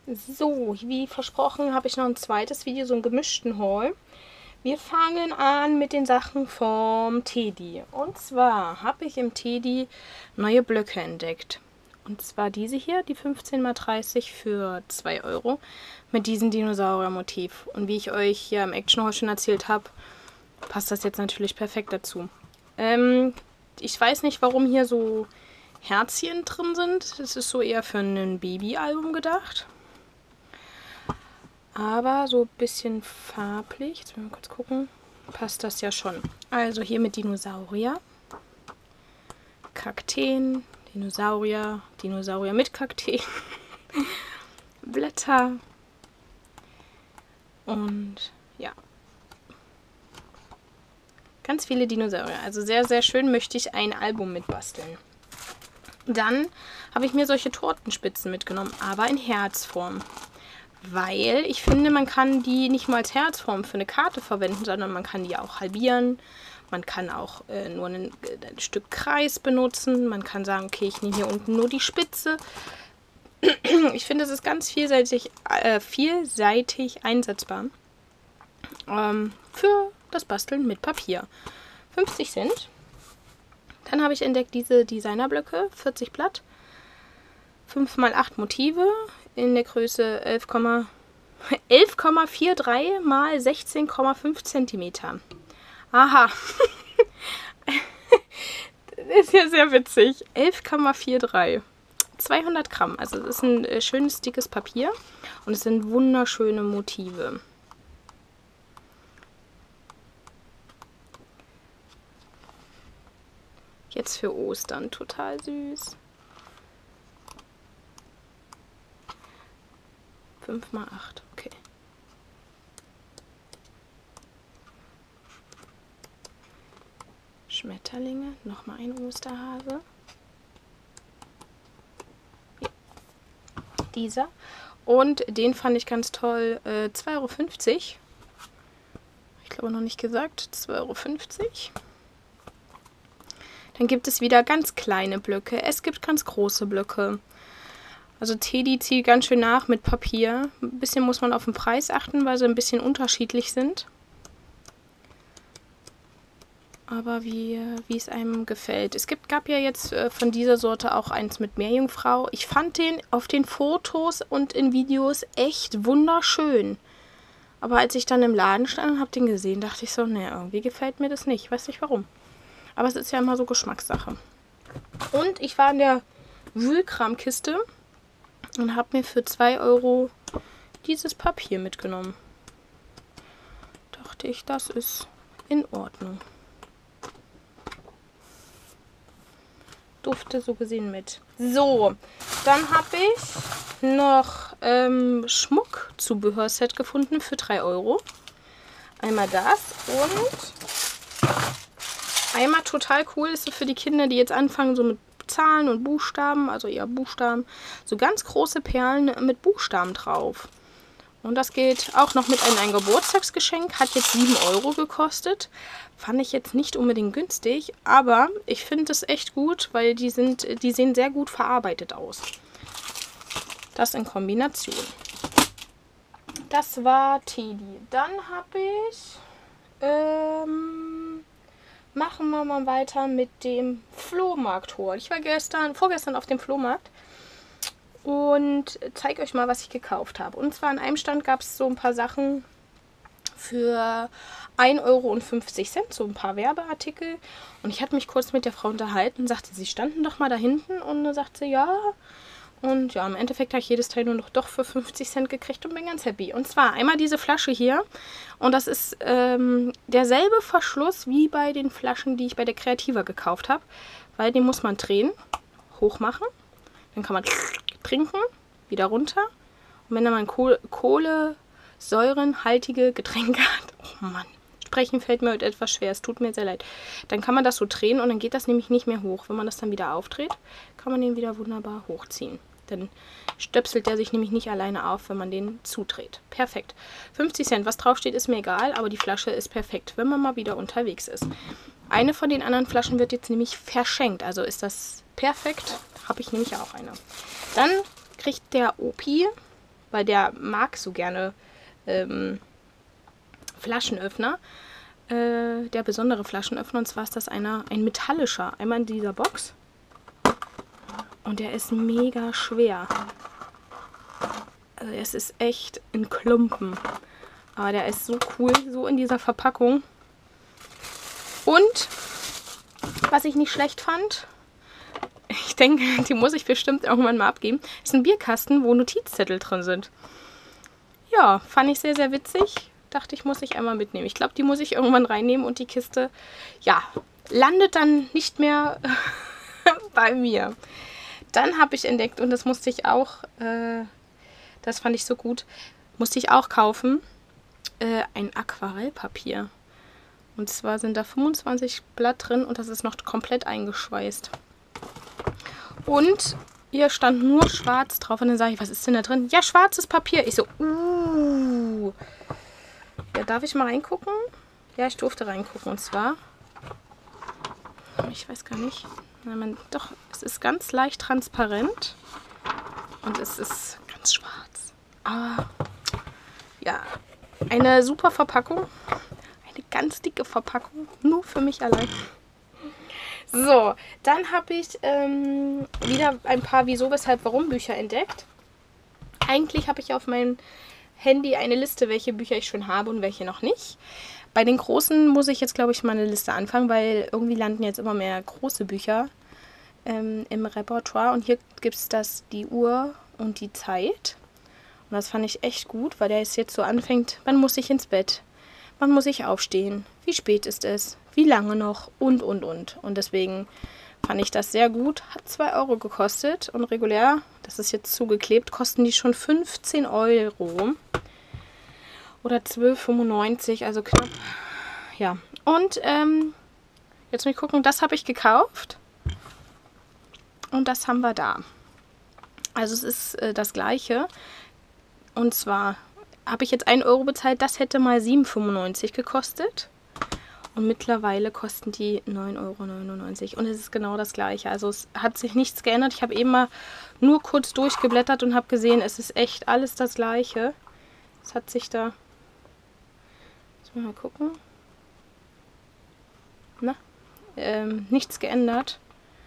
So, wie versprochen, habe ich noch ein zweites Video, so einen gemischten Haul. Wir fangen an mit den Sachen vom Teddy. Und zwar habe ich im Teddy neue Blöcke entdeckt. Und zwar diese hier, die 15×30 für 2 Euro mit diesem Dinosaurier-Motiv. Und wie ich euch hier im Action Haul schon erzählt habe, passt das jetzt natürlich perfekt dazu. Ich weiß nicht, warum hier so Herzchen drin sind. Das ist so eher für ein Babyalbum gedacht. Aber so ein bisschen farblich, jetzt mal kurz gucken, passt das ja schon. Also hier mit Dinosaurier, Kakteen, Dinosaurier, Dinosaurier mit Kakteen, Blätter und ja, ganz viele Dinosaurier. Also sehr, sehr schön, möchte ich ein Album mitbasteln. Dann habe ich mir solche Tortenspitzen mitgenommen, aber in Herzform. Weil ich finde, man kann die nicht mal als Herzform für eine Karte verwenden, sondern man kann die auch halbieren. Man kann auch nur ein Stück Kreis benutzen. Man kann sagen, okay, ich nehme hier unten nur die Spitze. Ich finde, es ist ganz vielseitig einsetzbar für das Basteln mit Papier. 50 Cent. Dann habe ich entdeckt diese Designerblöcke, 40 Blatt, 5×8 Motive in der Größe 11,43 x 16,5 cm. Aha. Das ist ja sehr witzig. 11,43. 200 Gramm. Also das ist ein schönes, dickes Papier. Und es sind wunderschöne Motive. Jetzt für Ostern. Total süß. 5×8, okay. Schmetterlinge, nochmal ein Osterhase. Ja. Dieser. Und den fand ich ganz toll. 2,50 Euro. Ich glaube noch nicht gesagt. 2,50 Euro. Dann gibt es wieder ganz kleine Blöcke. Es gibt ganz große Blöcke. Also Teddy zieht ganz schön nach mit Papier. Ein bisschen muss man auf den Preis achten, weil sie ein bisschen unterschiedlich sind. Aber wie es einem gefällt. Es gab ja jetzt von dieser Sorte auch eins mit Meerjungfrau. Ich fand den auf den Fotos und in Videos echt wunderschön. Aber als ich dann im Laden stand und habe den gesehen, dachte ich so, ne, irgendwie gefällt mir das nicht. Ich weiß nicht warum. Aber es ist ja immer so Geschmackssache. Und ich war in der Wühlkramkiste und habe mir für 2 Euro dieses Papier mitgenommen. Dachte ich, das ist in Ordnung. Durfte so gesehen mit. So, dann habe ich noch Schmuckzubehörset gefunden für 3 Euro. Einmal das und einmal total cool ist so für die Kinder, die jetzt anfangen so mit Zahlen und Buchstaben, also eher Buchstaben, so ganz große Perlen mit Buchstaben drauf. Und das geht auch noch mit in ein Geburtstagsgeschenk, hat jetzt 7 Euro gekostet. Fand ich jetzt nicht unbedingt günstig, aber ich finde es echt gut, weil die sehen sehr gut verarbeitet aus. Das in Kombination. Das war Teddy. Dann habe ich machen wir mal weiter mit dem Flohmarkt-Haul. Ich war vorgestern auf dem Flohmarkt und zeige euch mal, was ich gekauft habe. Und zwar an einem Stand gab es so ein paar Sachen für 1,50 Euro, so ein paar Werbeartikel. Und ich hatte mich kurz mit der Frau unterhalten und sagte, sie standen doch mal da hinten. Und dann sagte sie, ja. Und ja, im Endeffekt habe ich jedes Teil nur noch doch für 50 Cent gekriegt und bin ganz happy. Und zwar einmal diese Flasche hier. Und das ist derselbe Verschluss wie bei den Flaschen, die ich bei der Kreativa gekauft habe. Weil den muss man drehen, hochmachen. Dann kann man trinken, wieder runter. Und wenn man kohlensäurenhaltige Getränke hat, oh Mann, sprechen fällt mir heute etwas schwer, es tut mir sehr leid. Dann kann man das so drehen und dann geht das nämlich nicht mehr hoch. Wenn man das dann wieder aufdreht, kann man den wieder wunderbar hochziehen. Dann stöpselt der sich nämlich nicht alleine auf, wenn man den zudreht. Perfekt. 50 Cent, was draufsteht, ist mir egal, aber die Flasche ist perfekt, wenn man mal wieder unterwegs ist. Eine von den anderen Flaschen wird jetzt nämlich verschenkt, also ist das perfekt. Habe ich nämlich auch eine. Dann kriegt der Opi weil der mag so gerne Flaschenöffner. Der besondere Flaschenöffner. Und zwar ist das ein metallischer. Einmal in dieser Box. Und der ist mega schwer. Also es ist echt ein Klumpen. Aber der ist so cool, so in dieser Verpackung. Und, was ich nicht schlecht fand, ich denke, die muss ich bestimmt irgendwann mal abgeben, ist ein Bierkasten, wo Notizzettel drin sind. Ja, fand ich sehr, sehr witzig. Dachte ich, muss ich einmal mitnehmen. Ich glaube, die muss ich irgendwann reinnehmen und die Kiste, ja, landet dann nicht mehr bei mir. Dann habe ich entdeckt, und das musste ich auch, das fand ich so gut, musste ich auch kaufen, ein Aquarellpapier. Und zwar sind da 25 Blatt drin und das ist noch komplett eingeschweißt. Und hier stand nur schwarz drauf. Und dann sage ich, was ist denn da drin? Ja, schwarzes Papier. Ich so, Ja, darf ich mal reingucken? Ja, ich durfte reingucken. Und zwar, ich weiß gar nicht. Doch, es ist ganz leicht transparent. Und es ist ganz schwarz. Aber, ja, eine super Verpackung. Eine ganz dicke Verpackung. Nur für mich allein. So, dann habe ich wieder ein paar Wieso, Weshalb, Warum Bücher entdeckt. Eigentlich habe ich auf meinem Handy eine Liste, welche Bücher ich schon habe und welche noch nicht. Bei den großen muss ich jetzt, glaube ich, mal eine Liste anfangen, weil irgendwie landen jetzt immer mehr große Bücher im Repertoire. Und hier gibt es die Uhr und die Zeit. Und das fand ich echt gut, weil der es jetzt so anfängt, wann muss ich ins Bett? Wann muss ich aufstehen? Wie spät ist es? Wie lange noch? Und. Und deswegen fand ich das sehr gut. Hat 2 Euro gekostet. Und regulär, das ist jetzt zugeklebt, kosten die schon 15 Euro. Oder 12,95, also knapp. Ja, und jetzt muss ich gucken, das habe ich gekauft. Und das haben wir da. Also es ist das gleiche. Und zwar habe ich jetzt 1 Euro bezahlt, das hätte mal 7,95 gekostet. Und mittlerweile kosten die 9,99 Euro. Und es ist genau das gleiche. Also es hat sich nichts geändert. Ich habe eben mal nur kurz durchgeblättert und habe gesehen, es ist echt alles das gleiche. Es hat sich da... Jetzt mal gucken. Na, nichts geändert.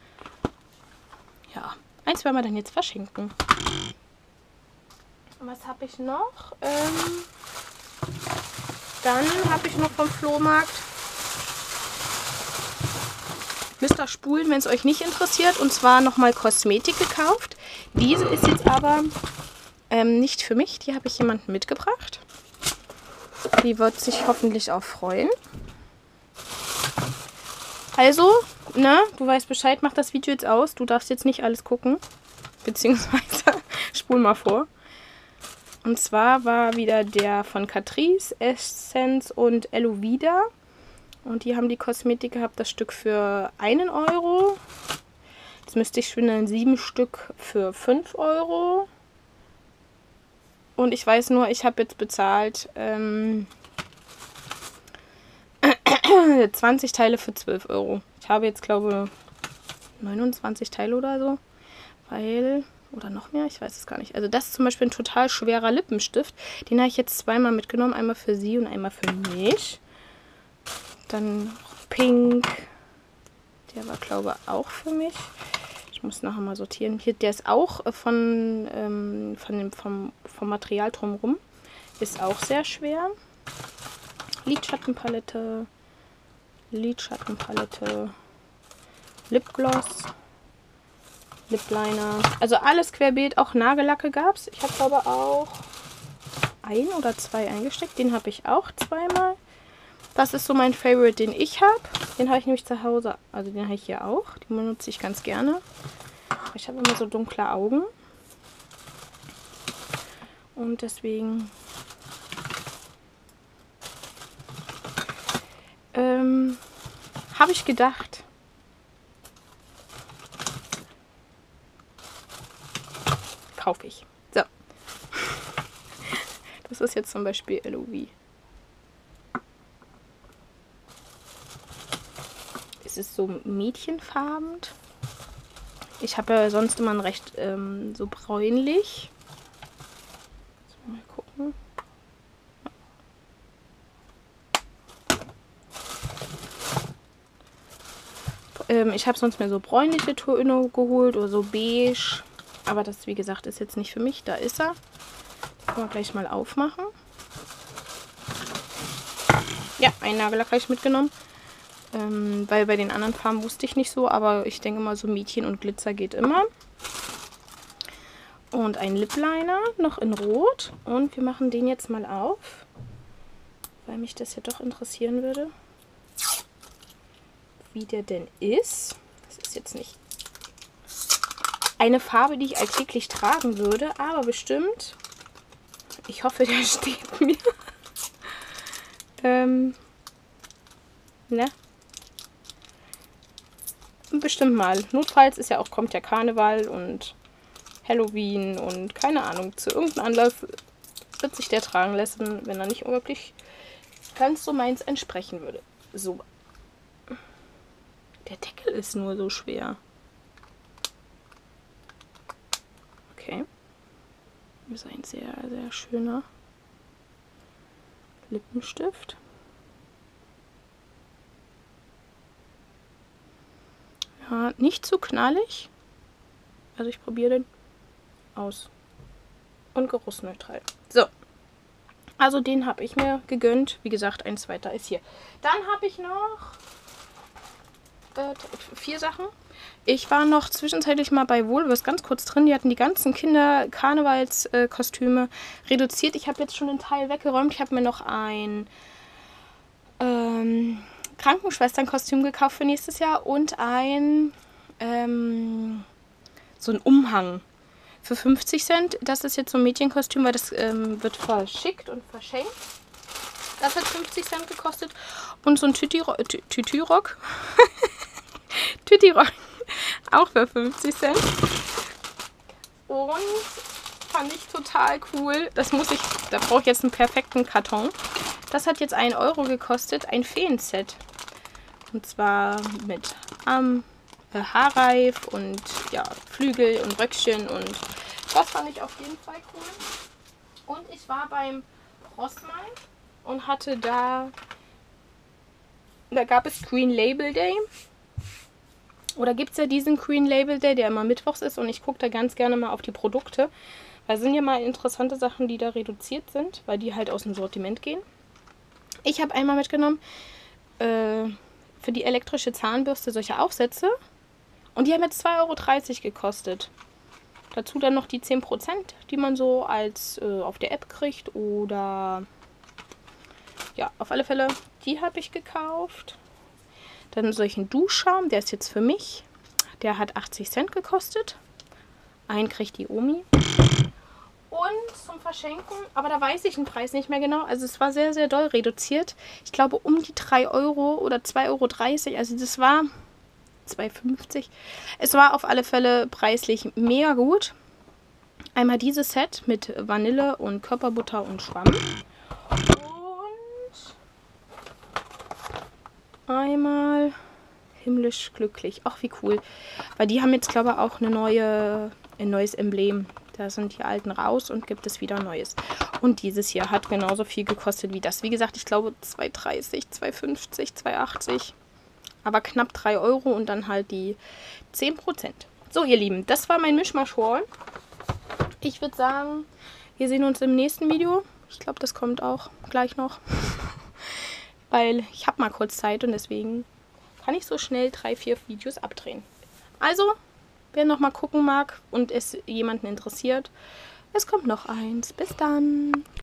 Ja, eins werden wir dann jetzt verschenken. Was habe ich noch? Dann habe ich noch vom Flohmarkt Mr. Spulen, wenn es euch nicht interessiert. Und zwar nochmal Kosmetik gekauft. Diese ist jetzt aber nicht für mich. Die habe ich jemandem mitgebracht. Die wird sich hoffentlich auch freuen. Also, ne, du weißt Bescheid, mach das Video jetzt aus. Du darfst jetzt nicht alles gucken. Beziehungsweise spul mal vor. Und zwar war wieder der von Catrice, Essence und Elovida. Und die haben die Kosmetik gehabt, das Stück für 1 Euro. Jetzt müsste ich schwindeln, 7 Stück für 5 Euro. Und ich weiß nur, ich habe jetzt bezahlt 20 Teile für 12 Euro. Ich habe jetzt, glaube ich, 29 Teile oder so. Weil... Oder noch mehr? Ich weiß es gar nicht. Also das ist zum Beispiel ein total schwerer Lippenstift. Den habe ich jetzt zweimal mitgenommen. Einmal für sie und einmal für mich. Dann Pink. Der war, glaube ich, auch für mich. Ich muss nachher mal sortieren. Hier, der ist auch vom Material drumherum. Ist auch sehr schwer. Lidschattenpalette. Lipgloss. Lipliner. Also alles querbeet, auch Nagellacke gab es. Ich habe glaube auch 1 oder 2 eingesteckt. Den habe ich auch zweimal. Das ist so mein Favorite, den ich habe. Den habe ich nämlich zu Hause. Also den habe ich hier auch. Den benutze ich ganz gerne. Ich habe immer so dunkle Augen. Und deswegen habe ich gedacht, kaufe ich. So. Das ist jetzt zum Beispiel LOV. Es ist so mädchenfarben. Ich habe ja sonst immer ein recht so bräunlich. Ich habe sonst mir so bräunliche Töne geholt oder so beige. Aber das, wie gesagt, ist jetzt nicht für mich. Da ist er. Können wir gleich mal aufmachen. Ja, einen Nagellack habe ich mitgenommen. Weil bei den anderen Farben wusste ich nicht so. Aber ich denke mal, so Mädchen und Glitzer geht immer. Und ein Lip Liner noch in Rot. Und wir machen den jetzt mal auf. Weil mich das ja doch interessieren würde. Wie der denn ist. Das ist jetzt nicht eine Farbe, die ich alltäglich tragen würde, aber bestimmt. Ich hoffe, der steht mir. Ne? Bestimmt mal. Notfalls ist ja auch, kommt ja Karneval und Halloween und keine Ahnung. Zu irgendeinem Anlass wird sich der tragen lassen, wenn er nicht wirklich ganz so meins entsprechen würde. So. Der Deckel ist nur so schwer. Okay. Ist ein sehr, sehr schöner Lippenstift. Ja, nicht zu knallig. Also ich probiere den aus. Und geruchsneutral. So. Also den habe ich mir gegönnt. Wie gesagt, ein zweiter ist hier. Dann habe ich noch 4 Sachen. Ich war noch zwischenzeitlich mal bei Woolworths ganz kurz drin. Die hatten die ganzen Kinder-Karnevalskostüme reduziert. Ich habe jetzt schon einen Teil weggeräumt. Ich habe mir noch ein Krankenschwesternkostüm gekauft für nächstes Jahr und ein so ein Umhang für 50 Cent. Das ist jetzt so ein Mädchenkostüm, weil das wird verschickt und verschenkt. Das hat 50 Cent gekostet. Und so ein Tütirock. Tütirock. Auch für 50 Cent. Und fand ich total cool. Da brauche ich jetzt einen perfekten Karton. Das hat jetzt 1 Euro gekostet. Ein Feenset. Und zwar mit Haarreif und ja, Flügel und Röckchen. Und das fand ich auf jeden Fall cool. Und ich war beim Rossmann und hatte da gab es Green Label Day. Oder gibt es ja diesen Green Label Day, der immer mittwochs ist. Und ich gucke da ganz gerne mal auf die Produkte. Weil es sind ja mal interessante Sachen, die da reduziert sind. Weil die halt aus dem Sortiment gehen. Ich habe einmal mitgenommen für die elektrische Zahnbürste solche Aufsätze. Und die haben jetzt 2,30 Euro gekostet. Dazu dann noch die 10%, die man so als auf der App kriegt. Oder ja, auf alle Fälle, die habe ich gekauft. Dann solchen Duschschaum, der ist jetzt für mich. Der hat 80 Cent gekostet. Einen kriegt die Omi. Und zum Verschenken, aber da weiß ich den Preis nicht mehr genau. Also es war sehr, sehr doll reduziert. Ich glaube um die 3 Euro oder 2,30 Euro. Also das war 2,50. Es war auf alle Fälle preislich mega gut. Einmal dieses Set mit Vanille und Körperbutter und Schwamm. Einmal himmlisch glücklich. Ach, wie cool. Weil die haben jetzt, glaube ich, auch ein neues Emblem. Da sind die alten raus und gibt es wieder Neues. Und dieses hier hat genauso viel gekostet wie das. Wie gesagt, ich glaube 2,30, 2,50, 2,80. Aber knapp 3 Euro und dann halt die 10%. So, ihr Lieben, das war mein Mischmasch-Haul. Ich würde sagen, wir sehen uns im nächsten Video. Ich glaube, das kommt auch gleich noch. Weil ich habe mal kurz Zeit und deswegen kann ich so schnell 3, 4 Videos abdrehen. Also, wer noch mal gucken mag und es jemanden interessiert, es kommt noch eins. Bis dann!